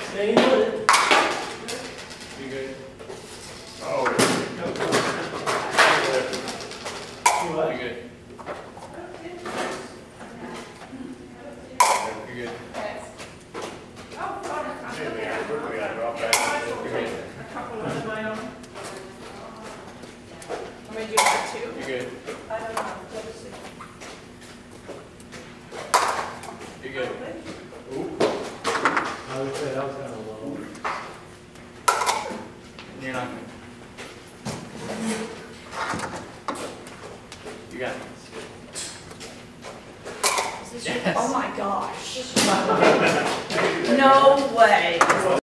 Stay with it. You good? Oh, you what? You good? You good? You good? You good? I would say that was kind of low. You're not good. You got it. Is this Yes. your, oh my gosh. No way.